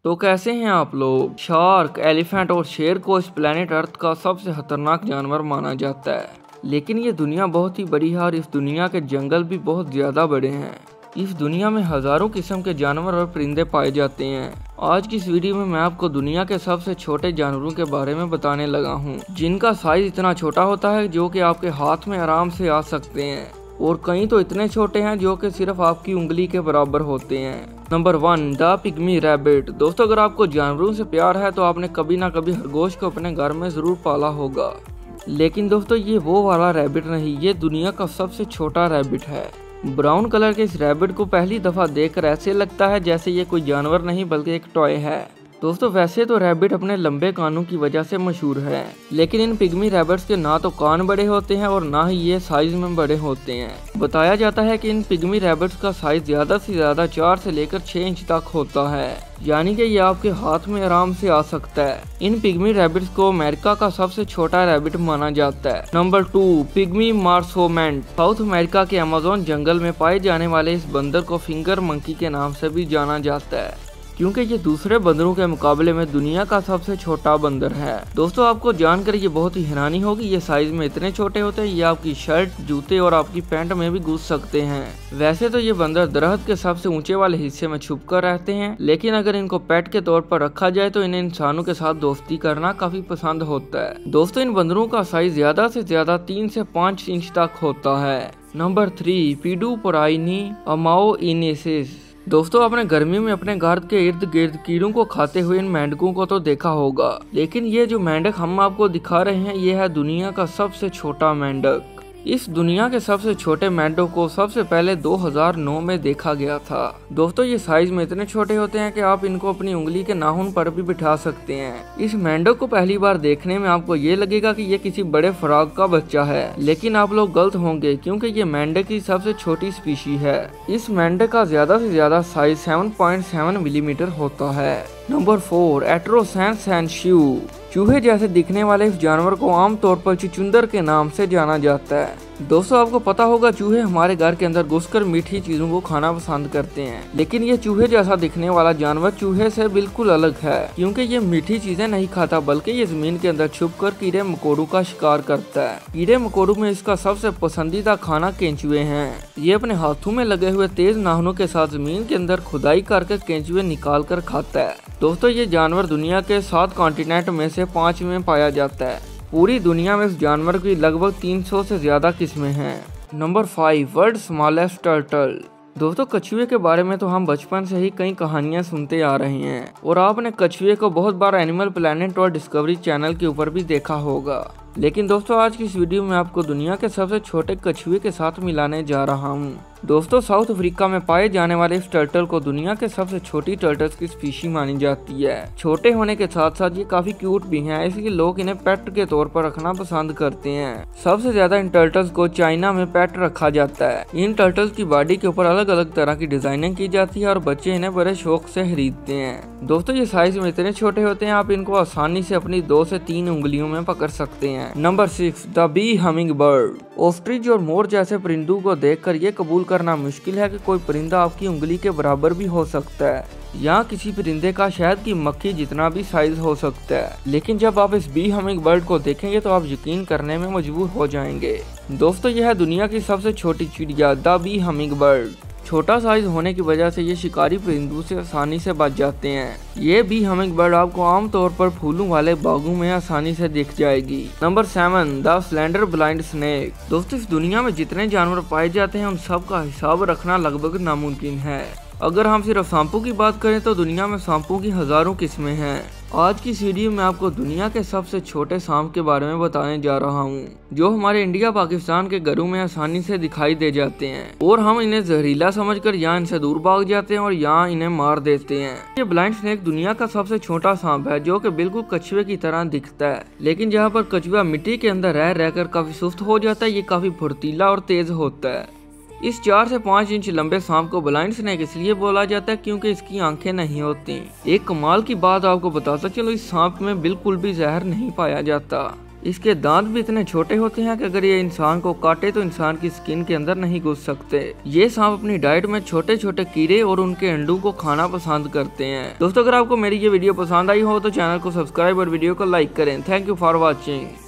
तो कैसे हैं आप लोग। शार्क, एलिफेंट और शेर को इस प्लेनेट अर्थ का सबसे खतरनाक जानवर माना जाता है, लेकिन ये दुनिया बहुत ही बड़ी है और इस दुनिया के जंगल भी बहुत ज्यादा बड़े हैं। इस दुनिया में हजारों किस्म के जानवर और परिंदे पाए जाते हैं। आज की इस वीडियो में मैं आपको दुनिया के सबसे छोटे जानवरों के बारे में बताने लगा हूँ, जिनका साइज इतना छोटा होता है जो कि आपके हाथ में आराम से आ सकते हैं, और कई तो इतने छोटे हैं जो कि सिर्फ आपकी उंगली के बराबर होते हैं। Number 1, the pygmy rabbit. दोस्तों, अगर आपको जानवरों से प्यार है तो आपने कभी ना कभी खरगोश को अपने घर में जरूर पाला होगा, लेकिन दोस्तों ये वो वाला रैबिट नहीं, ये दुनिया का सबसे छोटा रैबिट है। ब्राउन कलर के इस रैबिट को पहली दफा देखकर ऐसे लगता है जैसे ये कोई जानवर नहीं बल्कि एक टॉय है। दोस्तों, वैसे तो रैबिट अपने लंबे कानों की वजह से मशहूर है, लेकिन इन पिग्मी रैबिट्स के ना तो कान बड़े होते हैं और ना ही ये साइज में बड़े होते हैं। बताया जाता है कि इन पिग्मी रैबिट्स का साइज ज्यादा से ज्यादा 4 से लेकर 6 इंच तक होता है, यानी कि ये आपके हाथ में आराम से आ सकता है। इन पिग्मी रैबिट्स को अमेरिका का सबसे छोटा रैबिट माना जाता है। Number 2, pygmy marmoset. South America के अमेज़न जंगल में पाए जाने वाले इस बंदर को फिंगर मंकी के नाम से भी जाना जाता है, क्योंकि ये दूसरे बंदरों के मुकाबले में दुनिया का सबसे छोटा बंदर है। दोस्तों, आपको जानकर ये बहुत ही हैरानी होगी, ये साइज में इतने छोटे होते हैं ये आपकी शर्ट, जूते और आपकी पैंट में भी घुस सकते हैं। वैसे तो ये बंदर दरख्त के सबसे ऊंचे वाले हिस्से में छुप कर रहते हैं, लेकिन अगर इनको पेट के तौर पर रखा जाए तो इन्हें इंसानों के साथ दोस्ती करना काफी पसंद होता है। दोस्तों, इन बंदरों का साइज ज्यादा से ज्यादा 3 से 5 इंच तक होता है। Number 3, Paedophryne amauensis. दोस्तों, आपने गर्मी में अपने घर के इर्द गिर्द कीड़ों को खाते हुए इन मेंढकों को तो देखा होगा, लेकिन ये जो मेंढक हम आपको दिखा रहे हैं ये है दुनिया का सबसे छोटा मेंढक। इस दुनिया के सबसे छोटे मेंढक को सबसे पहले 2009 में देखा गया था। दोस्तों, ये साइज में इतने छोटे होते हैं कि आप इनको अपनी उंगली के नाखून पर भी बिठा सकते हैं। इस मेंढक को पहली बार देखने में आपको ये लगेगा कि ये किसी बड़े फ्रॉग का बच्चा है, लेकिन आप लोग गलत होंगे, क्योंकि ये मेंढक की सबसे छोटी स्पीशी है। इस मेंढक का ज्यादा से ज्यादा साइज 7.7 मिलीमीटर होता है। नंबर 4, एट्रोसेंस सैनशियू। चूहे जैसे दिखने वाले इस जानवर को आमतौर पर चुचुंदर के नाम से जाना जाता है। दोस्तों, आपको पता होगा चूहे हमारे घर के अंदर घुसकर मीठी चीजों को खाना पसंद करते हैं, लेकिन ये चूहे जैसा दिखने वाला जानवर चूहे से बिल्कुल अलग है, क्योंकि ये मीठी चीजें नहीं खाता बल्कि ये जमीन के अंदर छुपकर कीड़े मकोड़ों का शिकार करता है। कीड़े मकोड़ों में इसका सबसे पसंदीदा खाना केंचुए हैं। ये अपने हाथों में लगे हुए तेज नाखूनों के साथ जमीन के अंदर खुदाई करके केंचुए निकाल कर खाता है। दोस्तों, ये जानवर दुनिया के 7 कॉन्टिनेंट में से 5 में पाया जाता है। पूरी दुनिया में इस जानवर की लगभग 300 से ज्यादा किस्में हैं। Number 5, world smallest turtle. दोस्तों, कछुए के बारे में तो हम बचपन से ही कई कहानियां सुनते आ रहे हैं, और आपने कछुए को बहुत बार एनिमल प्लेनेट और डिस्कवरी चैनल के ऊपर भी देखा होगा, लेकिन दोस्तों आज की इस वीडियो में आपको दुनिया के सबसे छोटे कछुए के साथ मिलाने जा रहा हूँ। दोस्तों, साउथ अफ्रीका में पाए जाने वाले इस टर्टल को दुनिया के सबसे छोटी टर्टल्स की स्पीशी मानी जाती है। छोटे होने के साथ साथ ये काफी क्यूट भी हैं, इसलिए लोग इन्हें पेट के तौर पर रखना पसंद करते हैं। सबसे ज्यादा इन टर्टल्स को चाइना में पेट रखा जाता है। इन टर्टल्स की बॉडी के ऊपर अलग अलग तरह की डिजाइनिंग की जाती है और बच्चे इन्हें बड़े शौक से खरीदते हैं। दोस्तों, ये साइज में इतने छोटे होते हैं आप इनको आसानी से अपनी 2 से 3 उंगलियों में पकड़ सकते हैं। Number 6, the bee hummingbird. Ostrich और मोर जैसे परिंदों को देखकर ये कबूल करना मुश्किल है कि कोई परिंदा आपकी उंगली के बराबर भी हो सकता है। यहाँ किसी परिंदे का शहद की मक्खी जितना भी साइज हो सकता है, लेकिन जब आप इस बी हमिंग बर्ड को देखेंगे तो आप यकीन करने में मजबूर हो जाएंगे। दोस्तों, यह है दुनिया की सबसे छोटी चिड़िया, द बी हमिंग बर्ड। छोटा साइज होने की वजह से ये शिकारी परिंदों से आसानी से बच जाते हैं। ये भी हमिंग बर्ड आपको आमतौर पर फूलों वाले बागों में आसानी से दिख जाएगी। Number 7, the slender blind snake. दोस्तों, इस दुनिया में जितने जानवर पाए जाते हैं उन सब का हिसाब रखना लगभग नामुमकिन है। अगर हम सिर्फ सांपों की बात करें तो दुनिया में सांपों की हजारों किस्में हैं। आज की इस वीडियो में आपको दुनिया के सबसे छोटे सांप के बारे में बताने जा रहा हूँ, जो हमारे इंडिया पाकिस्तान के घरों में आसानी से दिखाई दे जाते हैं, और हम इन्हें जहरीला समझकर यहाँ इनसे दूर भाग जाते हैं और यहाँ इन्हें मार देते हैं। ये ब्लाइंड स्नेक दुनिया का सबसे छोटा सांप है, जो कि बिल्कुल कछुए की तरह दिखता है, लेकिन जहाँ पर कछुआ मिट्टी के अंदर रह रहकर काफी सुस्त हो जाता है, ये काफी फुर्तीला और तेज होता है। इस 4 से 5 इंच लंबे सांप को ब्लाइंड स्नेक इसलिए बोला जाता है क्योंकि इसकी आंखें नहीं होती। एक कमाल की बात आपको बताता चलो, इस सांप में बिल्कुल भी जहर नहीं पाया जाता। इसके दांत भी इतने छोटे होते हैं कि अगर ये इंसान को काटे तो इंसान की स्किन के अंदर नहीं घुस सकते। ये सांप अपनी डाइट में छोटे छोटे कीड़े और उनके अंडों को खाना पसंद करते हैं। दोस्तों, अगर आपको मेरी ये वीडियो पसंद आई हो तो चैनल को सब्सक्राइब और वीडियो को लाइक करें। Thank you for watching.